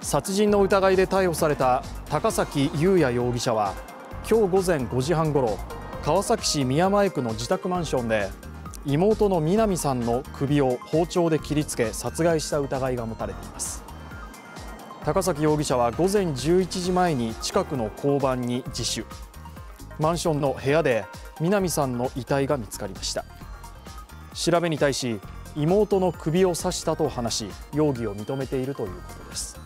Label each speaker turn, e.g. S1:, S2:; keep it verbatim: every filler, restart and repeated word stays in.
S1: 殺人の疑いで逮捕された高崎勇也容疑者は今日午前ごじはんごろ、川崎市宮前区の自宅マンションで妹の南さんの首を包丁で切りつけ殺害した疑いが持たれています。高崎容疑者は午前じゅういちじまえに近くの交番に自首。マンションの部屋で南さんの遺体が見つかりました。調べに対し、妹の首を刺したと話し、容疑を認めているということです。